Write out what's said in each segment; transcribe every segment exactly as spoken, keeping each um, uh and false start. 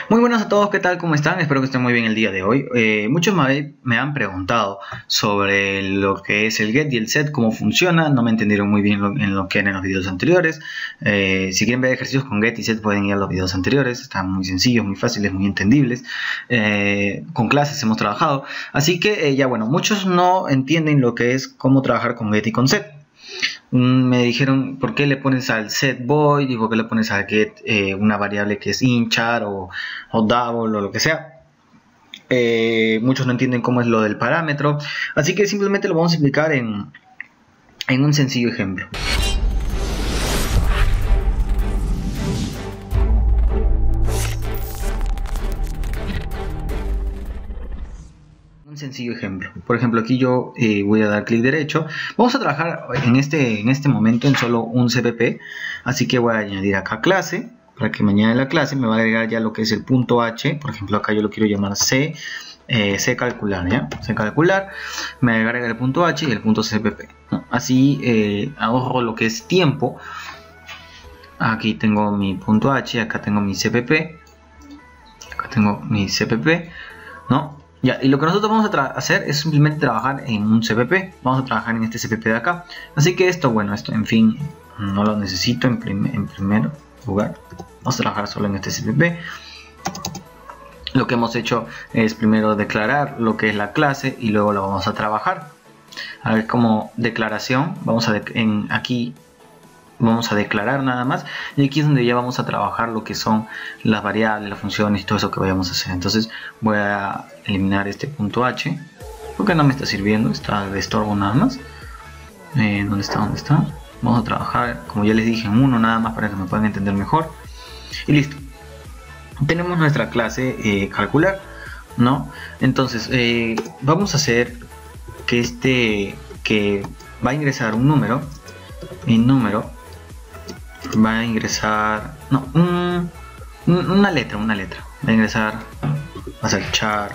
Muy buenas a todos, ¿qué tal? ¿Cómo están? Espero que estén muy bien el día de hoy. Eh, muchos me, me han preguntado sobre lo que es el get y el set, cómo funciona. No me entendieron muy bien lo, en lo que eran en los videos anteriores. Eh, si quieren ver ejercicios con get y set pueden ir a los videos anteriores. Están muy sencillos, muy fáciles, muy entendibles. Eh, con clases hemos trabajado. Así que eh, ya bueno, muchos no entienden lo que es cómo trabajar con get y con set. Me dijeron, ¿por qué le pones al set void y por qué le pones al get eh, una variable que es int, char o, o double o lo que sea? Eh, muchos no entienden cómo es lo del parámetro, así que simplemente lo vamos a explicar en, en un sencillo ejemplo. Un sencillo ejemplo. Por ejemplo, aquí yo eh, voy a dar clic derecho. Vamos a trabajar en este, en este momento en solo un C P P. Así que voy a añadir acá clase. Para que me añade la clase me va a agregar ya lo que es el punto H. Por ejemplo, acá yo lo quiero llamar C. Eh, C calcular, ¿ya? C calcular. Me agrega el punto H y el punto C P P, ¿no? Así eh, ahorro lo que es tiempo. Aquí tengo mi punto H. Acá tengo mi C P P. Acá tengo mi C P P, ¿no? Ya, y lo que nosotros vamos a hacer es simplemente trabajar en un C P P. Vamos a trabajar en este C P P de acá. Así que esto, bueno, esto en fin, no lo necesito en, prim en primer lugar. Vamos a trabajar solo en este C P P. Lo que hemos hecho es primero declarar lo que es la clase y luego lo vamos a trabajar. A ver, como declaración, vamos a de en aquí vamos a declarar nada más, y aquí es donde ya vamos a trabajar lo que son las variables, las funciones y todo eso que vayamos a hacer. Entonces voy a eliminar este punto H porque no me está sirviendo, está de estorbo nada más. Eh, ¿Dónde está? ¿Dónde está? Vamos a trabajar, como ya les dije, en uno nada más para que me puedan entender mejor. Y listo. Tenemos nuestra clase eh, calcular, ¿no? Entonces eh, vamos a hacer que este que va a ingresar un número, el número va a ingresar, no, un, una letra, una letra, va a ingresar, va a ser char,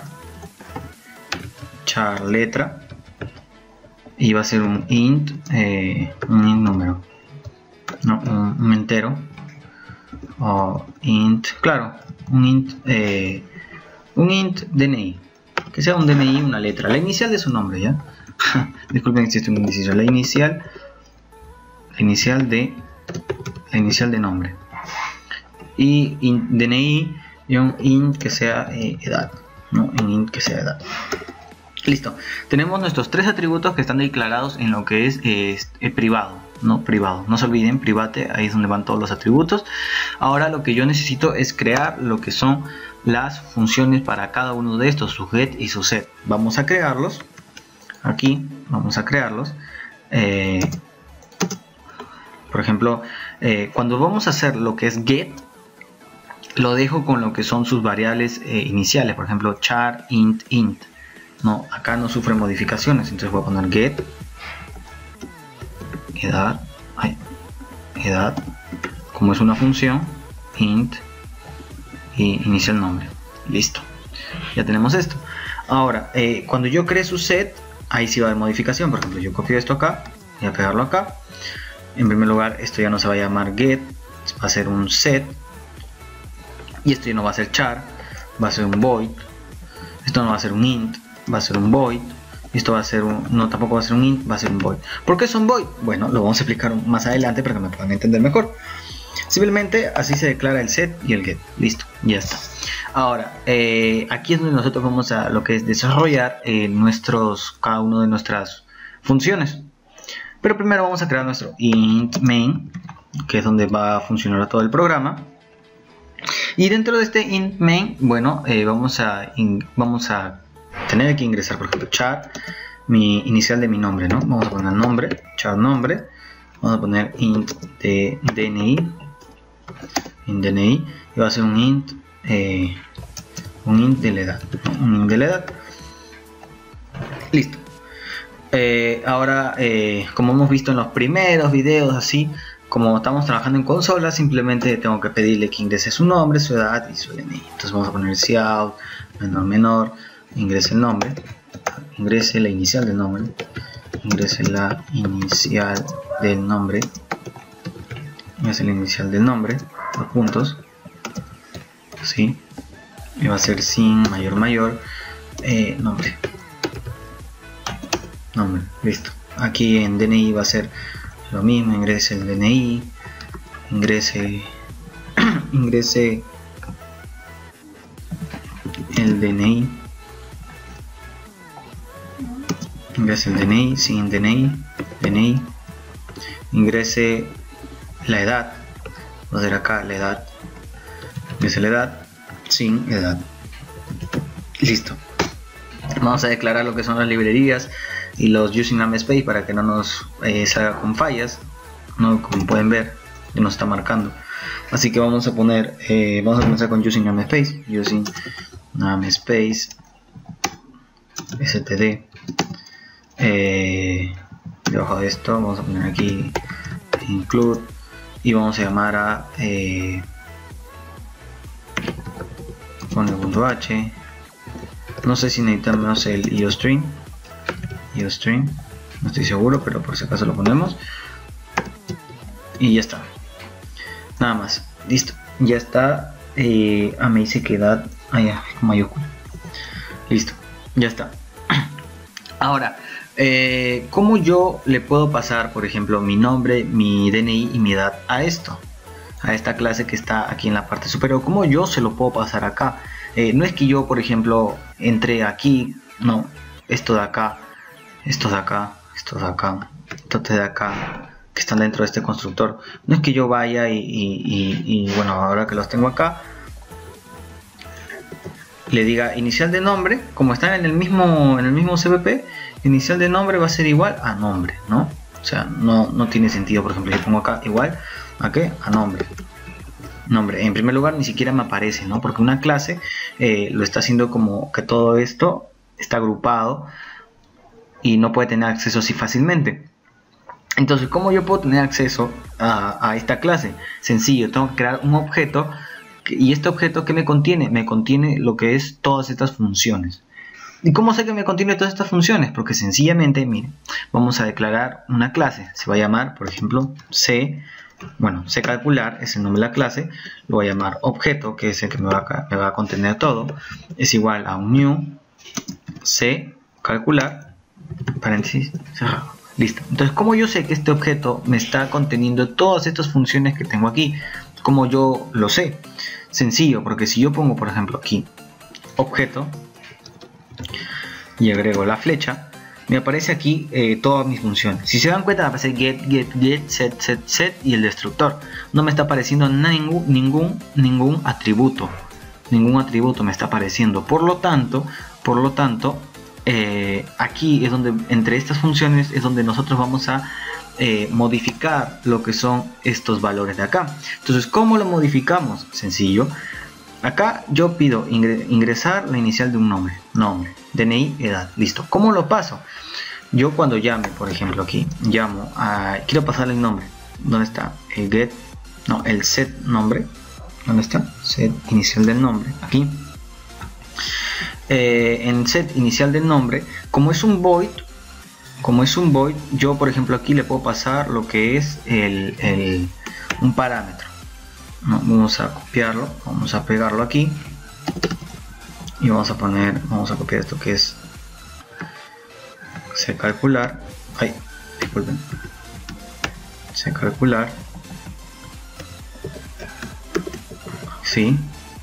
char letra, y va a ser un int, eh, un int número, no, un, un entero, o int, claro, un int, eh, un int D N I, que sea un D N I, una letra, la inicial de su nombre, ¿ya? Disculpen si estoy muy indeciso, la inicial, la inicial de la inicial de nombre, y int D N I y un int que sea eh, edad, ¿no? Un int que sea edad. Listo, tenemos nuestros tres atributos que están declarados en lo que es eh, eh, privado, no privado, no se olviden, private, ahí es donde van todos los atributos. Ahora lo que yo necesito es crear lo que son las funciones para cada uno de estos, su get y su set. Vamos a crearlos, aquí vamos a crearlos. eh, por ejemplo, eh, cuando vamos a hacer lo que es get, lo dejo con lo que son sus variables eh, iniciales, por ejemplo char, int, int. No, acá no sufre modificaciones, entonces voy a poner get edad, ay, edad, como es una función, int y inicia el nombre. Listo, ya tenemos esto. Ahora, eh, cuando yo cree su set, ahí sí va a haber modificación. Por ejemplo, yo copio esto acá, voy a pegarlo acá. En primer lugar, esto ya no se va a llamar get, va a ser un set, y esto ya no va a ser char, va a ser un void. Esto no va a ser un int, va a ser un void. Esto va a ser un, no, tampoco va a ser un int, va a ser un void. ¿Por qué es un void? Bueno, lo vamos a explicar más adelante para que me puedan entender mejor. Simplemente así se declara el set y el get. Listo, ya está. Ahora, eh, aquí es donde nosotros vamos a lo que es desarrollar eh, nuestros, cada uno de nuestras funciones. Pero primero vamos a crear nuestro int main, que es donde va a funcionar todo el programa. Y dentro de este int main, bueno, eh, vamos a in, vamos a tener que ingresar, por ejemplo, char, mi inicial de mi nombre, ¿no? Vamos a poner nombre, char nombre, vamos a poner int de D N I, int D N I, y va a ser un int, eh, un int de la edad, ¿no? Un int de la edad. Listo. Eh, ahora, eh, como hemos visto en los primeros videos, así como estamos trabajando en consola, simplemente tengo que pedirle que ingrese su nombre, su edad y su D N I. Entonces vamos a poner cout, menor, menor, ingrese el nombre, ingrese la inicial del nombre, ingrese la inicial del nombre, ingrese la inicial del nombre, los puntos, ¿sí? y va a ser sin mayor mayor eh, nombre. Nombre, listo. Aquí en D N I va a ser lo mismo, ingrese el D N I, ingrese ingrese el D N I, ingrese el D N I, sin D N I, D N I, ingrese la edad, va a ser acá la edad, ingrese la edad, sin edad, listo. Vamos a declarar lo que son las librerías y los using namespace para que no nos eh, salga con fallas, ¿no? Como pueden ver, que nos está marcando. Así que vamos a poner, eh, vamos a comenzar con using namespace, using namespace std. Eh, debajo de esto vamos a poner aquí include y vamos a llamar a eh, .h. No sé si necesitamos el iostream, iostream, no estoy seguro, pero por si acaso lo ponemos y ya está. Nada más, listo, ya está. Eh, ah, me dice que edad, ah, ya, con mayúscula, listo, ya está. Ahora, eh, ¿cómo yo le puedo pasar, por ejemplo, mi nombre, mi D N I y mi edad a esto? A esta clase que está aquí en la parte superior. ¿Cómo yo se lo puedo pasar acá? Eh, no es que yo, por ejemplo, entre aquí, no, esto de acá, esto de acá, esto de acá, esto de acá, que están dentro de este constructor. No es que yo vaya y, y, y, y bueno, ahora que los tengo acá, le diga inicial de nombre, como están en el mismo en el mismo C V P, inicial de nombre va a ser igual a nombre, ¿no? O sea, no, no tiene sentido, por ejemplo, si pongo acá igual a qué, a nombre. Nombre, en primer lugar ni siquiera me aparece, ¿no? Porque una clase eh, lo está haciendo como que todo esto está agrupado y no puede tener acceso así fácilmente. Entonces, ¿cómo yo puedo tener acceso a, a esta clase? Sencillo, tengo que crear un objeto. ¿Y este objeto qué me contiene? Me contiene lo que es todas estas funciones. ¿Y cómo sé que me contiene todas estas funciones? Porque sencillamente, miren, vamos a declarar una clase. Se va a llamar, por ejemplo, C. Bueno, C calcular es el nombre de la clase. Lo voy a llamar objeto, que es el que me va a, me va a contener todo. Es igual a un new C calcular, paréntesis, cerrado. Listo. Entonces, ¿cómo yo sé que este objeto me está conteniendo todas estas funciones que tengo aquí? ¿Cómo yo lo sé? Sencillo, porque si yo pongo, por ejemplo, aquí objeto y agrego la flecha, me aparece aquí eh, todas mis funciones. Si se dan cuenta, me aparece get, get, get, set, set, set y el destructor. No me está apareciendo ningún, ningún, ningún atributo. Ningún atributo me está apareciendo. Por lo tanto, por lo tanto, eh, aquí es donde, entre estas funciones, es donde nosotros vamos a Eh, modificar lo que son estos valores de acá. Entonces, ¿cómo lo modificamos? Sencillo. Acá yo pido ingre ingresar la inicial de un nombre, nombre, D N I, edad, listo. ¿Cómo lo paso? Yo cuando llame, por ejemplo, aquí llamo a, quiero pasarle el nombre. ¿Dónde está? El get, no, el set nombre. ¿Dónde está? Set inicial del nombre. Aquí. Eh, en set inicial del nombre, como es un void, Como es un void, yo por ejemplo aquí le puedo pasar lo que es el, el, un parámetro. ¿No? Vamos a copiarlo, vamos a pegarlo aquí y vamos a poner, vamos a copiar esto que es C calcular, ay, disculpen, C calcular, sí,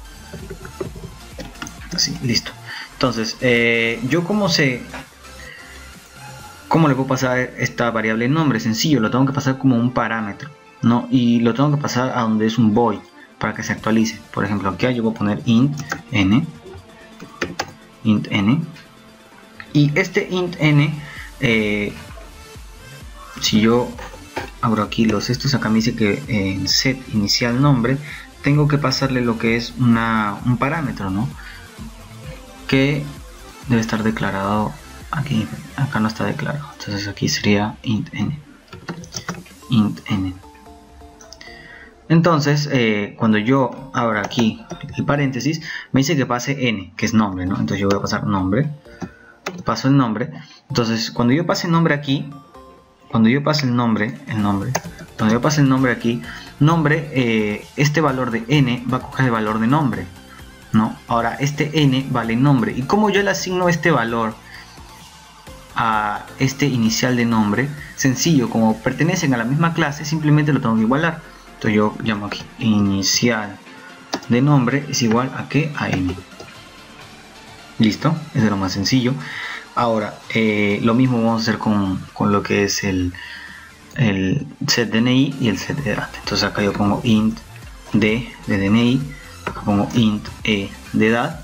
así, listo. Entonces, eh, yo como sé ¿cómo le puedo pasar esta variable nombre? Sencillo, lo tengo que pasar como un parámetro, ¿no? Y lo tengo que pasar a donde es un void para que se actualice. Por ejemplo, aquí yo voy a poner int n, int n, y este int n, eh, si yo abro aquí los estos, acá me dice que en set inicial nombre tengo que pasarle lo que es una, un parámetro, ¿no? Que debe estar declarado. Aquí, acá no está declarado, entonces aquí sería int n, int n. Entonces, eh, cuando yo abro aquí el paréntesis, me dice que pase n, que es nombre, ¿no? Entonces yo voy a pasar nombre, paso el nombre. Entonces, cuando yo pase el nombre aquí, cuando yo pase el nombre, el nombre, cuando yo pase el nombre aquí, nombre, eh, este valor de n va a coger el valor de nombre. ¿no? Ahora este n vale nombre, y como yo le asigno este valor a este inicial de nombre, sencillo, como pertenecen a la misma clase, simplemente lo tengo que igualar. Entonces yo llamo aquí inicial de nombre es igual a ¿qué? A n. Listo, eso es lo más sencillo. Ahora eh, lo mismo vamos a hacer con, con lo que es el, el set D N I y el set edad. Entonces acá yo pongo int d de D N I, acá pongo int e de edad,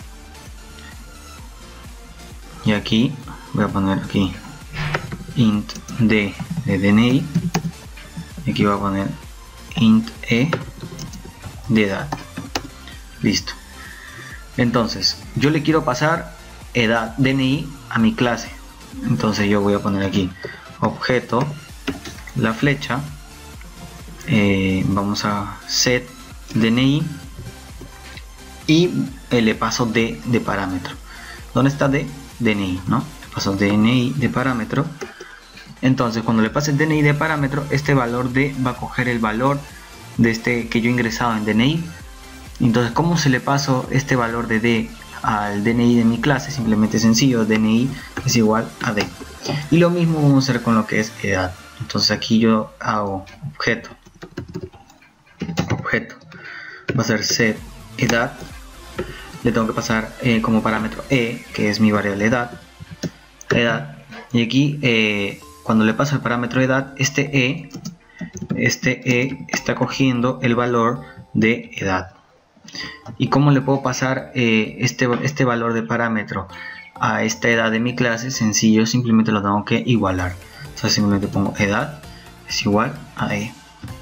y aquí voy a poner aquí int d de D N I, y aquí voy a poner int e de edad. Listo. Entonces yo le quiero pasar edad D N I a mi clase, entonces yo voy a poner aquí objeto, la flecha, eh, vamos a set D N I y eh, le paso D de parámetro. ¿Dónde está D? D N I, ¿no? Le paso D N I de parámetro. Entonces cuando le pase el D N I de parámetro, este valor D va a coger el valor de este que yo he ingresado en D N I. Entonces, ¿cómo se le paso este valor de D al D N I de mi clase? Simplemente sencillo, D N I es igual a D. Y lo mismo vamos a hacer con lo que es edad. Entonces aquí yo hago objeto, objeto, va a ser set edad, le tengo que pasar eh, como parámetro e, que es mi variable edad, edad, y aquí eh, cuando le paso el parámetro edad, este e, este e está cogiendo el valor de edad. ¿Y cómo le puedo pasar eh, este, este valor de parámetro a esta edad de mi clase? Sencillo, simplemente lo tengo que igualar. Entonces simplemente pongo edad es igual a e.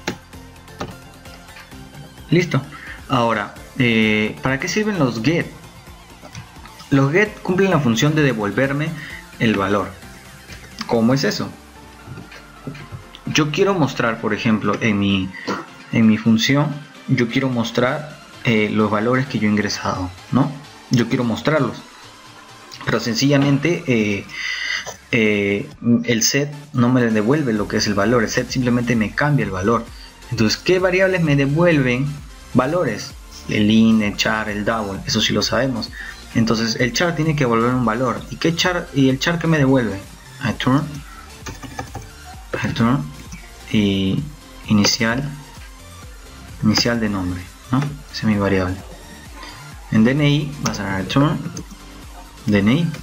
Listo. Ahora, eh, ¿para qué sirven los get? Los get cumplen la función de devolverme el valor. ¿Cómo es eso? Yo quiero mostrar, por ejemplo, en mi, en mi función, yo quiero mostrar Eh, los valores que yo he ingresado, ¿no? Yo quiero mostrarlos, pero sencillamente eh, eh, el set no me devuelve lo que es el valor, el set simplemente me cambia el valor. Entonces, ¿qué variables me devuelven valores? El int, el char, el double, eso sí lo sabemos. Entonces el char tiene que devolver un valor. ¿Y qué char? ¿Y el char que me devuelve? Return, return y inicial, inicial de nombre, ¿no? Esa es mi variable. En D N I va a ser return D N I,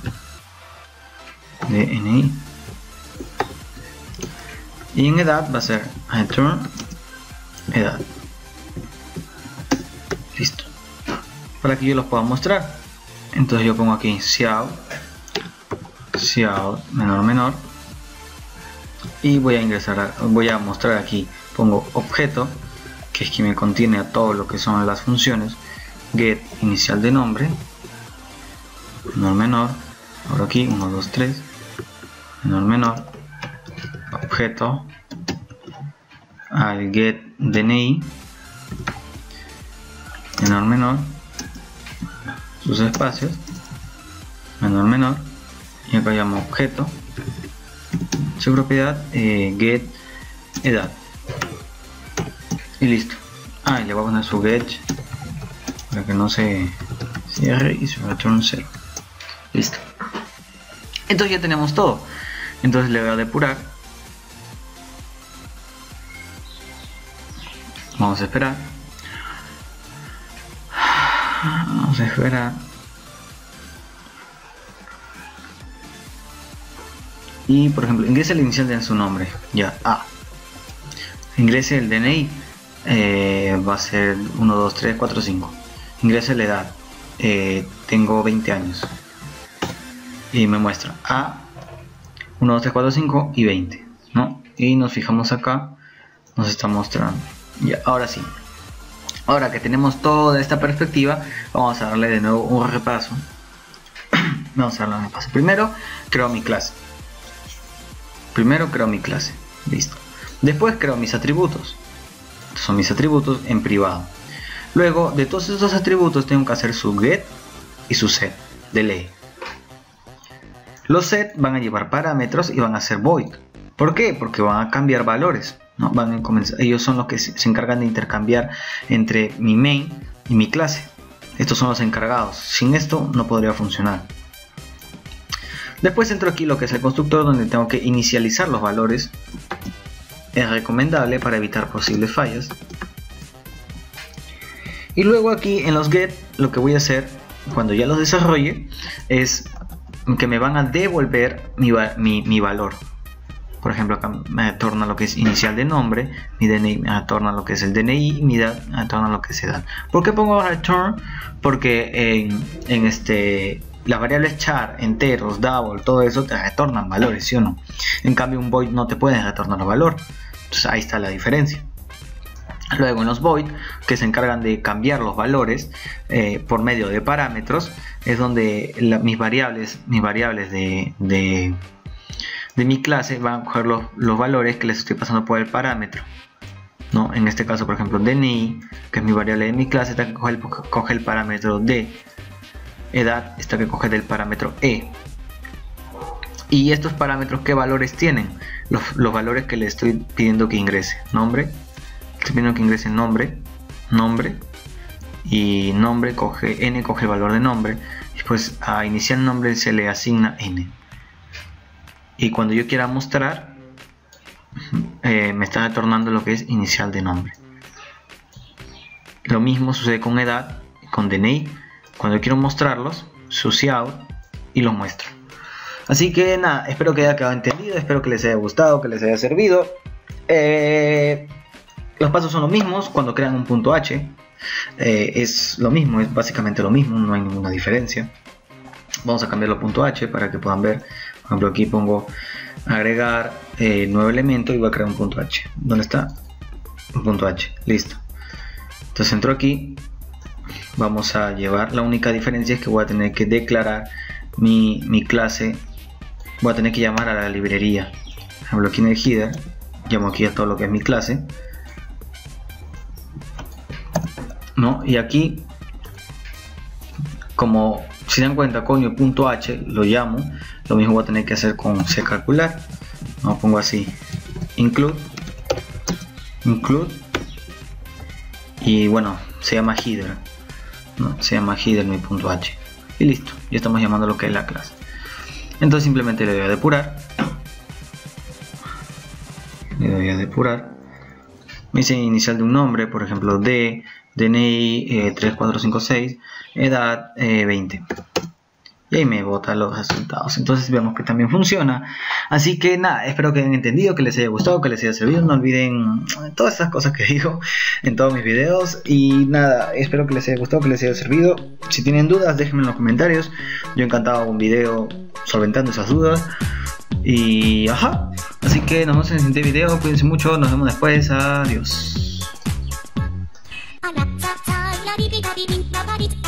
D N I, y en edad va a ser return edad. Listo. Para que yo los pueda mostrar, entonces yo pongo aquí cout, cout menor menor, y voy a ingresar a, voy a mostrar aquí, pongo objeto, que es que me contiene a todo lo que son las funciones, get inicial de nombre, menor menor, ahora aquí uno, dos, tres, menor menor, objeto, al get D N I, menor menor, sus espacios, menor menor, y acá llamo objeto, su propiedad, eh, get edad. Y listo. Ah, y le voy a poner su get para que no se cierre y su return cero. Listo. Entonces ya tenemos todo. Entonces le voy a depurar. Vamos a esperar. Vamos a esperar. Y por ejemplo, ingrese el inicial de su nombre. Ya, A. Ingrese el D N I. Eh, va a ser uno, dos, tres, cuatro, cinco. Ingrese la edad, eh, tengo veinte años, y me muestra A, uno, dos, tres, cuatro, cinco y veinte, ¿no? Y nos fijamos acá, nos está mostrando. Ya, ahora sí, ahora que tenemos toda esta perspectiva, vamos a darle de nuevo un repaso. Vamos a darle un repaso. Primero creo mi clase, primero creo mi clase, listo. Después creo mis atributos. Son mis atributos en privado. Luego de todos estos atributos tengo que hacer su get y su set de ley. Los set van a llevar parámetros y van a ser void. ¿Por qué? Porque van a cambiar valores, ¿no? Van a comenzar, ellos son los que se encargan de intercambiar entre mi main y mi clase. Estos son los encargados. Sin esto no podría funcionar. Después entro aquí lo que es el constructor, donde tengo que inicializar los valores. Es recomendable para evitar posibles fallas. Y luego aquí en los get, lo que voy a hacer cuando ya los desarrolle es que me van a devolver mi, mi, mi valor. Por ejemplo, acá me retorna lo que es inicial de nombre, mi D N I me retorna lo que es el D N I, mi edad me retorna lo que es edad. ¿Por qué pongo return? Porque en, en este, las variables char, enteros, double, todo eso te retornan valores, ¿sí o no? En cambio un void no te puede retornar valor. Entonces ahí está la diferencia. Luego en los void, que se encargan de cambiar los valores eh, por medio de parámetros, es donde la, mis variables, mis variables de, de, de mi clase van a coger los, los valores que les estoy pasando por el parámetro, ¿no? En este caso, por ejemplo, D N I, que es mi variable de mi clase, está que coge el, coge el parámetro D. Edad está que coge del parámetro E. Y estos parámetros, ¿qué valores tienen? Los, los valores que le estoy pidiendo que ingrese. Nombre. Estoy pidiendo que ingrese nombre, nombre, y nombre coge, n coge el valor de nombre, y después a inicial nombre se le asigna n. Y cuando yo quiera mostrar, eh, me está retornando lo que es inicial de nombre. Lo mismo sucede con edad, con D N I. Cuando yo quiero mostrarlos, suciado y los muestro. Así que nada, espero que haya quedado entendido, espero que les haya gustado, que les haya servido. Eh... Los pasos son los mismos cuando crean un punto H. Eh, es lo mismo, es básicamente lo mismo, no hay ninguna diferencia. Vamos a cambiarlo a punto H para que puedan ver. Por ejemplo, aquí pongo agregar eh, nuevo elemento y voy a crear un punto H. ¿Dónde está? Un punto H, listo. Entonces entro aquí. Vamos a llevar, la única diferencia es que voy a tener que declarar mi, mi clase. Voy a tener que llamar a la librería. Por ejemplo, aquí en el header, llamo aquí a todo lo que es mi clase. ¿No? Y aquí, como si se dan cuenta, coño, punto H lo llamo, lo mismo voy a tener que hacer conccalcular. No, pongo así, include, include, y bueno, se llama header, ¿no? Se llama header mi punto H, y listo, ya estamos llamando lo que es la clase. Entonces simplemente le doy a depurar, le doy a depurar, me dice inicial de un nombre, por ejemplo, D, D N I eh, tres cuatro cinco seis, edad eh, veinte, y ahí me bota los resultados. Entonces vemos que también funciona. Así que nada, espero que hayan entendido, que les haya gustado, que les haya servido. No olviden todas estas cosas que digo en todos mis videos. Y nada, espero que les haya gustado, que les haya servido. Si tienen dudas, déjenme en los comentarios. Yo encantado hago un video solventando esas dudas. Y ajá, así que nos vemos en el siguiente video. Cuídense mucho, nos vemos después. Adiós.